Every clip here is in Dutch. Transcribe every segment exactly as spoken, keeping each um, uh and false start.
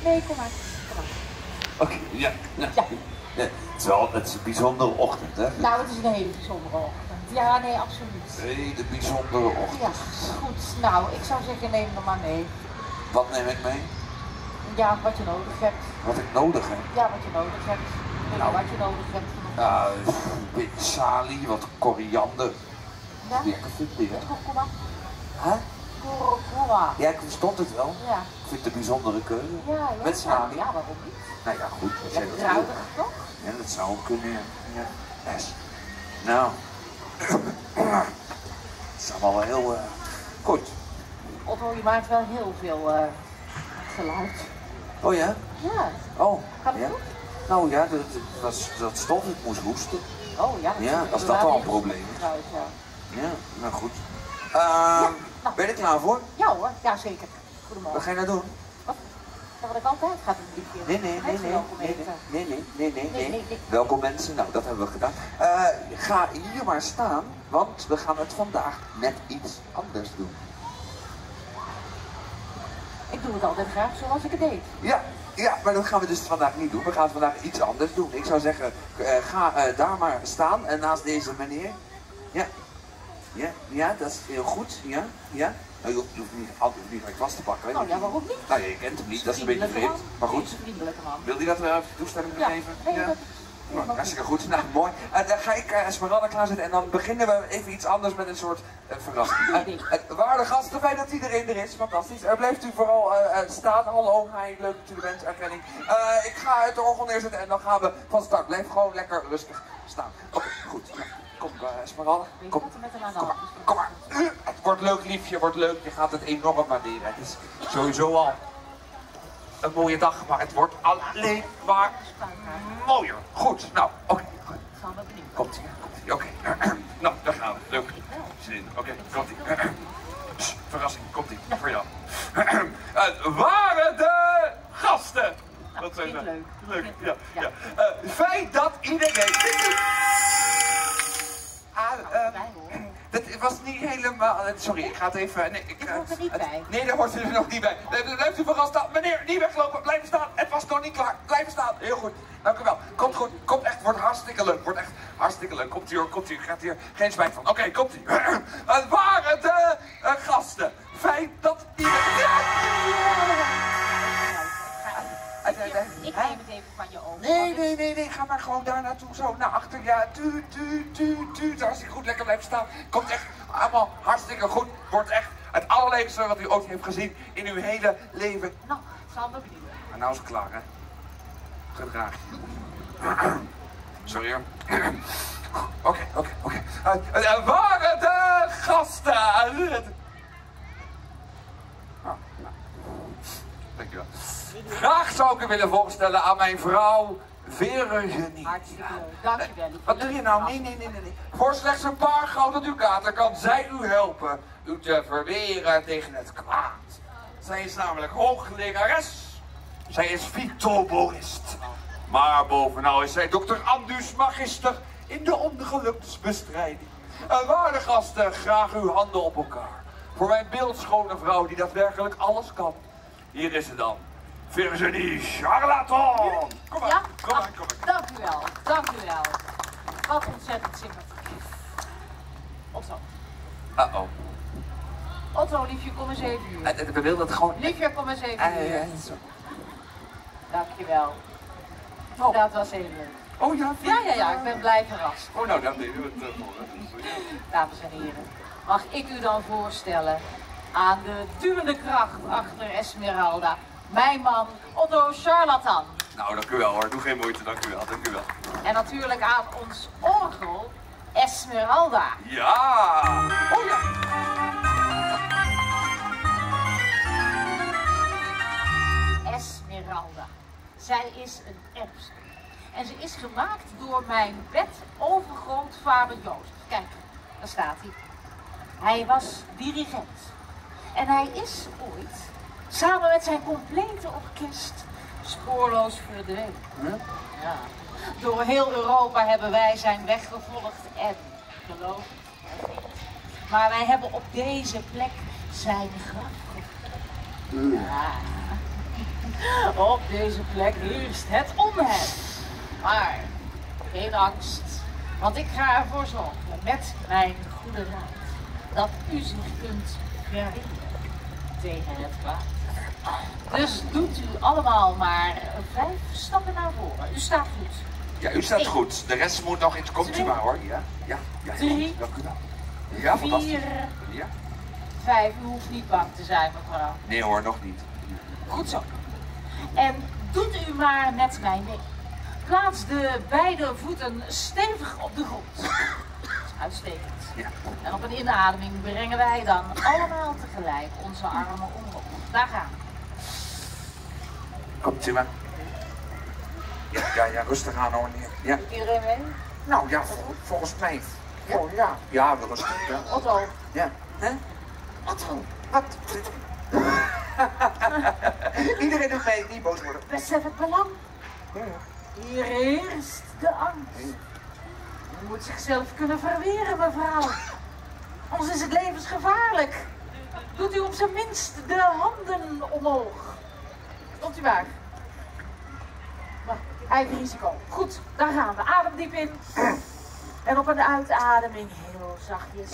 Nee, kom maar. Kom maar. Oké, okay, ja. Nou, ja. Ja, het is wel het is een bijzondere ochtend, hè? Nou, het is een hele bijzondere ochtend. Ja, nee, absoluut. Een hele bijzondere ochtend. Ja, goed. Nou, ik zou zeggen, neem er maar mee. Wat neem ik mee? Ja, wat je nodig hebt. Wat ik nodig heb? Ja, wat je nodig hebt. Nee, nou, wat je nodig hebt. Ja, een beetje salie, wat koriander. Ja? Lekker vind je, hè? Kurkuma. Huh? Kurkuma. Ja, ik verstond het wel. Ja. Ik vind het een bijzondere keuze. Ja, ja. Met salie. Ja, waarom niet? Nou ja, goed. Als jij dat wil. Ruidig, toch? Ja, dat zou ook kunnen, ja. Yes. Nou. Het is allemaal wel heel uh, goed. Otto, je maakt wel heel veel uh, geluid. Oh ja? Ja. Oh. Gaat het ja? goed? Nou ja, dat, dat, dat stond, ik moest hoesten. Oh ja. Ja, als dat al een probleem is. Trouwens, ja. Ja, nou goed. Uh, ja, nou. Ben je er klaar voor? Ja hoor, ja zeker. Goedemorgen. Wat ga je nou doen? Wat? Ja, wat ik altijd ga doen, liefje. Nee, nee, nee, nee, nee, nee, nee, nee, nee, nee, nee, nee. Welkom mensen, nou dat hebben we gedaan. Uh, ga hier maar staan, want we gaan het vandaag net iets anders doen. Ik doe het altijd graag zoals ik het deed. Ja, ja, maar dat gaan we dus vandaag niet doen. We gaan het vandaag iets anders doen. Ik zou zeggen, uh, ga uh, daar maar staan en naast deze meneer. Ja, ja, ja, dat is heel goed. Ja, ja. Nou, je hoeft, je hoeft niet altijd niet gelijk vast te pakken. Nou ja, waarom niet? Nou, je kent hem niet, dat is een beetje vreemd. Maar goed. Wil hij dat uh, toestemming ja. geven? Nee, ja. Dat... Nou, hartstikke goed. Nou, mooi. Uh, dan ga ik uh, Esmeralda klaarzetten en dan beginnen we even iets anders met een soort uh, verrassing. Uh, uh, waarde gasten, fijn dat iedereen er is. Fantastisch. Uh, blijft u vooral uh, uh, staan. Hallo, hi, leuk dat u er bent. Erkenning. Uh, ik ga het orgel neerzetten en dan gaan we van start. Blijf gewoon lekker rustig staan. Oké, okay, goed. Nou, kom uh, Esmeralda. Kom, kom maar. Kom maar. Uh, het wordt leuk, liefje. Wordt leuk. Je gaat het enorm waarderen. Het is sowieso al een mooie dag, maar het wordt alleen maar mooier. Goed, nou, oké. Okay. Komt-ie, komt-ie, oké. Okay. Nou, daar gaan we. Leuk. Zin. Oké, okay. Komt-ie. Verrassing, komt-ie. Voor jou. Het waren de gasten. Nou, dat zijn leuk. Leuk, ja. ja. ja. Uh, fijn dat iedereen... Ah, uh, dat was niet helemaal... Sorry, ik ga het even... Nee, ik, ik hoort er niet het, bij. Nee, daar hoort er nog niet bij. Blijft u vooral staan. Meneer, niet weglopen. Blijven staan. Het was nog niet klaar. Blijven staan. Heel goed. Dank u wel. Komt goed. Komt echt. Wordt hartstikke leuk. Wordt echt hartstikke leuk. Komt u hoor. Komt u. Gaat hier geen spijt van. Oké, okay, komt u. Het waren de uh, gasten. Fijn dat iedereen... Ik neem het even van je over. Nee, nee, nee, nee, ga maar gewoon daar naartoe, zo naar achter. Ja, tu, tu, tu, tu. Hartstikke goed, lekker blijven staan. Komt echt allemaal hartstikke goed. Wordt echt het allerleukste wat u ooit heeft gezien in uw hele leven. Nou, zal we benieuwen. Maar nou is het klaar, hè? Gedraag. Sorry hoor. Oké, oké, oké. Er waren de gasten. Dankjewel. Graag zou ik u willen voorstellen aan mijn vrouw Virginie. Hartstikke leuk. Dankjewel. Wat doe je nou? Nee, nee, nee, nee. Voor slechts een paar gouden ducaten kan zij u helpen u te verweren tegen het kwaad. Zij is namelijk hooglerares. Zij is vitoloogist. Maar bovenal is zij dokter Andus Magister in de ongeluksbestrijding. En waarde gasten, graag uw handen op elkaar. Voor mijn beeldschone vrouw die daadwerkelijk alles kan. Hier is ze dan. Virginie Charlatan! Kom maar, ja? kom maar, kom maar. Dank u wel, dank u wel. Wat ontzettend sympathiek. Otto. Uh-oh. Otto, liefje, kom eens even hier. Uh, we wilden het gewoon... Liefje, kom eens even uh, hier. Uh, dank je wel. Oh. Dat was heel leuk. Oh ja? Ja, ja, ja, ik ben blij verrast. Oh, nou, dan deden we het uh, Dames en heren, mag ik u dan voorstellen aan de duwende kracht achter Esmeralda. Mijn man, Otto Charlatan. Nou, dank u wel hoor. Doe geen moeite, dank u wel, dank u wel. En natuurlijk aan ons orgel, Esmeralda. Ja! Oh ja! Esmeralda. Zij is een Erbster. En ze is gemaakt door mijn bedovergrootvader Jozef. Kijk, daar staat hij. Hij was dirigent. En hij is ooit, samen met zijn complete orkest, spoorloos verdwenen. Huh? Ja. Door heel Europa hebben wij zijn weg gevolgd en geloof het niet. Maar wij hebben op deze plek zijn graf gevonden. Ja. Op deze plek heerst het onheil. Maar geen angst, want ik ga ervoor zorgen met mijn goede raad dat u zich kunt verweren tegen het kwaad. Dus doet u allemaal maar vijf stappen naar voren. U staat goed. Ja, u staat goed. De rest moet nog iets. Komt u maar hoor. Ja, ja, ja. Drie. Dank u wel. Ja, fantastisch. Vier. Ja. Vijf. U hoeft niet bang te zijn, mevrouw. Nee hoor, nog niet. Goed zo. En doet u maar met mij mee. Plaats de beide voeten stevig op de grond. Dat is uitstekend. Ja. En op een inademing brengen wij dan allemaal tegelijk onze armen omhoog. Daar gaan we. Komt u maar. Ja, ja, ja, rustig aan hoor. Ja. Doet iedereen mee? Nou ja, vol- volgens mij. Oh, ja. Ja, rustig. Ja. Otto. Ja. Hè? Otto. Wat? Iedereen doet mee, niet boos worden. Besef het belang. Ja, ja. Hier heerst de angst. U moet zichzelf kunnen verweren, mevrouw. Anders is het levensgevaarlijk. Doet u op zijn minst de handen omhoog. Komt u maar. Nou, eigen risico. Goed, daar gaan we. Adem diep in. En op een uitademing heel zachtjes.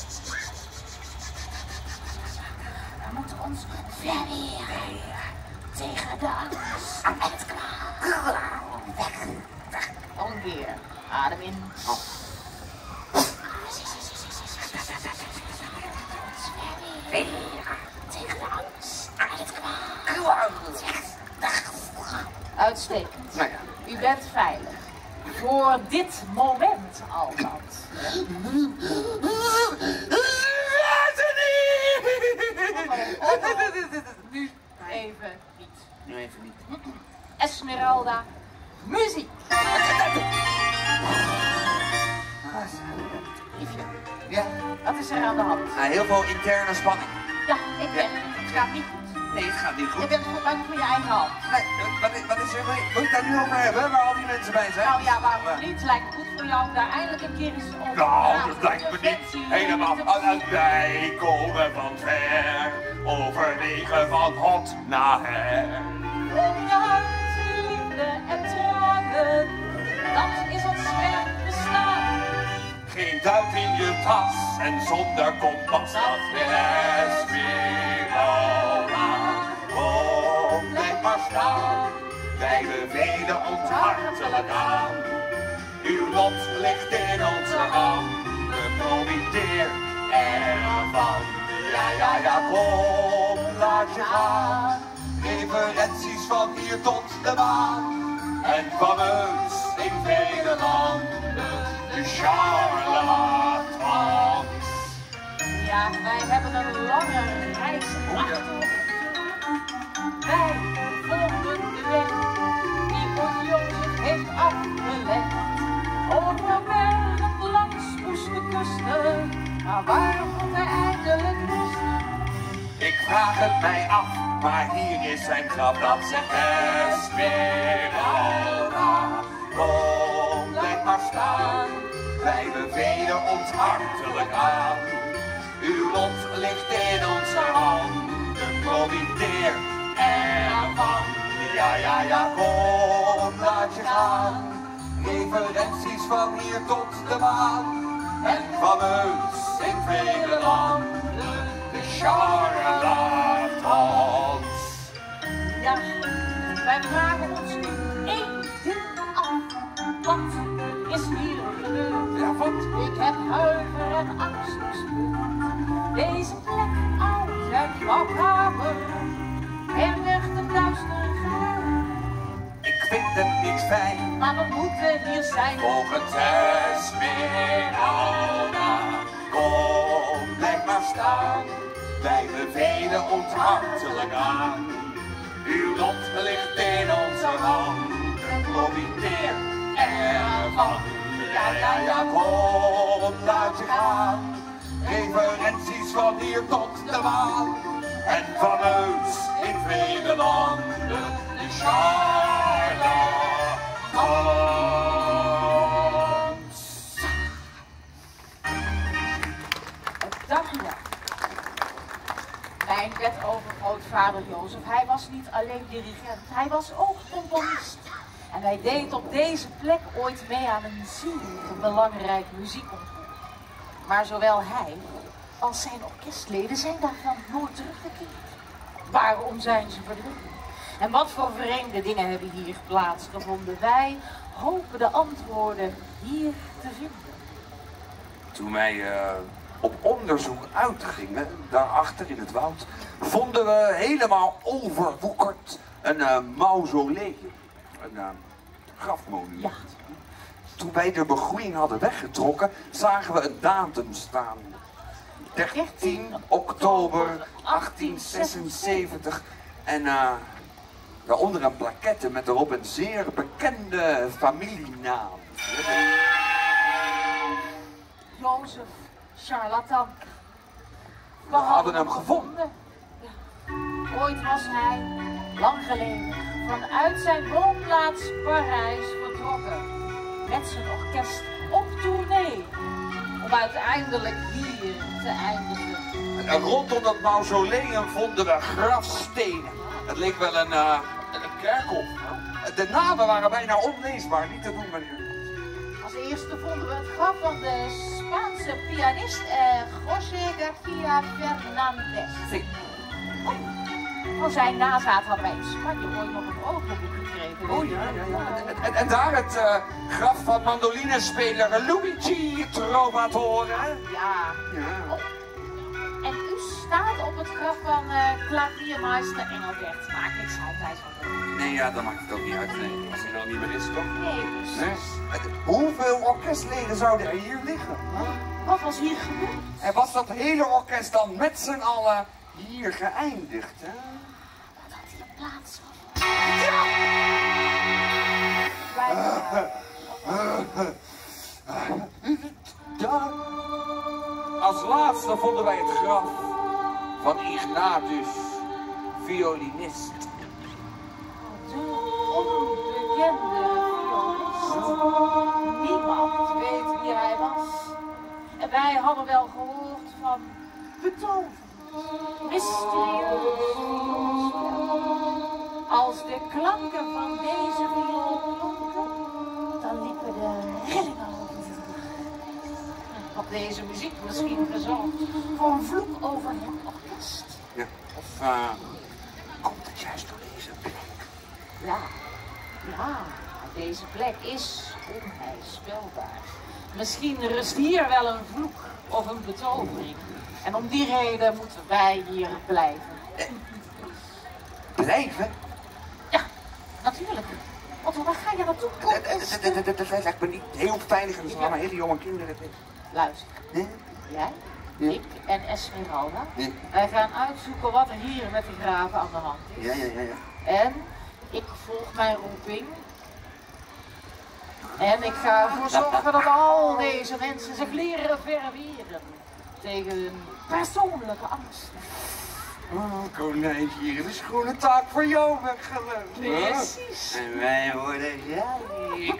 We moeten ons verweren tegen de angst en het kwaad. Weg, weg. Nog een keer. Adem in. Tegen de angst en het kwaad. Uitstekend. Nou ja. U bent veilig. Voor dit moment althans. Nu even niet. Nu even niet. Esmeralda, muziek. Liefje, Ja. wat is er aan de hand? Ah, heel veel interne spanning. Ja, ik ben het. gaat niet goed. Nee, het gaat niet Je goed. bent bang voor je eigen hand. Nee, wat, is- wat is er mee? Moet ik daar nu over hebben, waar al die mensen bij zijn? Nou ja, waarom niet? Lijkt me goed voor jou om daar eindelijk een keer eens over te Nou, praten. dat lijkt me niet Defensie, helemaal. niet te Uit wij komen van ver, over wegen van hot naar her. Ondanks liefde en tranen, dat is ons sterk bestaan. Geen duit in je tas en zonder kompas, dat is weer allemaal. Kom, blijf maar staan, wij bevelen ons hartelijk aan. Uw lot ligt in onze handen, profiteer ervan. Ja, ja, ja, kom, laat je gaan. Referenties van hier tot de maan. En fameus in vele landen, de charlatans. Ja, wij hebben een lange reis achter ons. Wij volgen de weg die voor Jozef heeft afgelegd. Over bergen langs woeste kusten, maar waar komt hij eindelijk rust? Ik vraag het mij af, maar hier is zijn graf, dat zegt Esmeralda. Kom, blijf maar staan, wij bevelen ons hartelijk aan. Uw lot ligt in onze handen, profiteer ervan. Ja, ja, ja, kom, laat je gaan. Referenties van hier tot de maan. En fameus in vele landen, de charlatans. Ja, wij vragen ons nu één ding af. Wat is hier gebeurd? Ja, wat? Ik heb huiver en angst gespeurd. Deze plek uit en makaber. Er werd een duister geheim. Ik vind het niet fijn, Maar we moeten hier zijn. volgens Esmeralda. Kom, blijf maar staan, wij bevelen ons hartelijk aan. Uw lot ligt in onze handen, profiteer ervan. Ja, ja, ja, kom, laat je gaan. Referenties van hier tot de maan. En vanuit in vele landen, de charlatans. Dank u wel. Mijn wetovergrootvader vader Jozef, hij was niet alleen dirigent, hij was ook componist. En hij deed op deze plek ooit mee aan een zeer belangrijk muziekconcours. Maar zowel hij als zijn orkestleden zijn daarvan nooit teruggekeerd. Waarom zijn ze verdwenen? En wat voor vreemde dingen hebben hier plaatsgevonden? Wij hopen de antwoorden hier te vinden. Toen wij uh, op onderzoek uitgingen, daarachter in het woud, vonden we helemaal overwoekerd een uh, mausoleum. Een uh, grafmonument. Ja. Toen wij de begroeiing hadden weggetrokken, zagen we een datum staan. dertien oktober achttienzesenzeventig. En uh, daaronder een plaquette met erop een zeer bekende familienaam. Jozef Charlatan. We hadden hem gevonden. Ja. Ooit was hij, lang geleden, vanuit zijn woonplaats Parijs vertrokken. Met zijn orkest op tournee. Om uiteindelijk hier te eindigen. En rondom dat mausoleum vonden we grafstenen. Het leek wel een, uh, een kerkhof. De namen waren bijna onleesbaar, niet te doen, meneer. Als eerste vonden we het graf van de Spaanse pianist eh, José García Fernández. Sí. Oh, van zijn nazaat hadden wij in Spanje ooit nog een oogboek gekregen. Oh ja, ja, ja. En, en, en daar het uh, graf van mandolinespeler Luigi Trovatore. Ja. Ja. Oh. En u staat op het graf van uh, klaviermeester Engelbert. Maakt niks uit, hij is wel leuk. Nee, ja, dat maakt het ook niet uit. Nee, als hij er al niet meer is, toch? Nee, precies. Nee. Hoeveel orkestleden zouden er hier liggen? Huh? Wat was hier gebeurd? En was dat hele orkest dan met z'n allen hier geëindigd, hè? Wat had hier plaatsgevonden? Daar. Als laatste vonden wij het graf van Ignatius, violinist. De onbekende violist. Niemand weet wie hij was. En wij hadden wel gehoord van betoverend, mysterieus vioolspel. Als de klanken van deze viool klonken, dan liepen de rillingen over de rug. Had deze muziek misschien gezorgd voor een vloek over het orkest? Ja, of uh, komt het juist door deze plek? Ja, ja, deze plek is onheilspelbaar. Misschien rust hier wel een vloek of een betovering. En om die reden moeten wij hier blijven. Eh, blijven? Ja, natuurlijk. Otto, waar ga je naartoe? Kom eens. Dat lijkt me niet heel veilig en er zijn allemaal hele jonge kinderen. Luister, Nee? jij, Ja. ik en Esmeralda, Ja. wij gaan uitzoeken wat er hier met de graven aan de hand is. Ja, ja, ja, ja. En ik volg mijn roeping. En ik ga ervoor zorgen dat al deze mensen zich leren verweren tegen hun persoonlijke angst. Oh, konijntje, hier is een schone taak voor jou weggelegd. Precies. En wij worden rijk.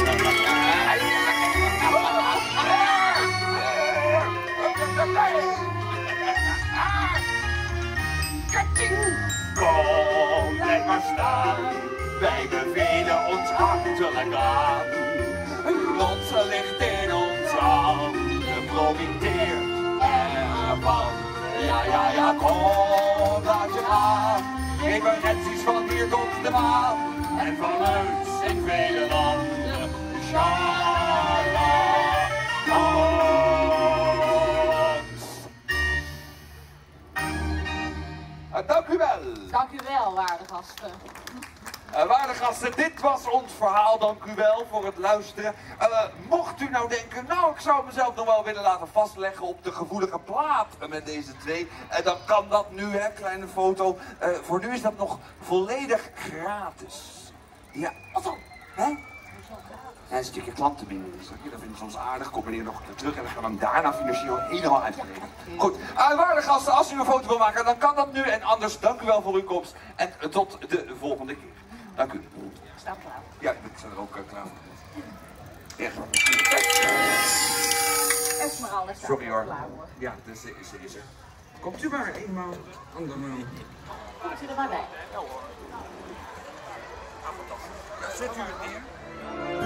Kom, blijf maar staan. Wij bevelen ons hartelijk aan. Uw lot ligt in ons handen. Profiteer ervan. Ja, ja, ja, kom, laat je aan. Referenties van hier tot de maan. En vanuit in vele landen. Charlatan. Uh, dank u wel. Dank u wel, waarde gasten. Uh, waarde gasten, dit was ons verhaal. Dank u wel voor het luisteren. Uh, mocht u nou denken, nou ik zou mezelf nog wel willen laten vastleggen op de gevoelige plaat met deze twee. Uh, dan kan dat nu, hè, kleine foto. Uh, voor nu is dat nog volledig gratis. Ja, Otto, hè? Ja, een stukje klantenbinding is dat. Dat vinden ze ons aardig. Kom meneer nog een keer terug en dan gaan we hem daarna financieel helemaal uitgeven. Goed, uh, waarde gasten, als u een foto wil maken, dan kan dat nu. En anders, dank u wel voor uw komst. En uh, tot de volgende keer. Dank u. Sta klaar. Ja, ik zijn er ook uh, klaar voor. Echt. Esmeralda staat Sorry hoor. klaar hoor. Ja, dus, ze is er. Komt u maar, eenmaal, andermaal. Komt u er maar bij. Zet u het neer.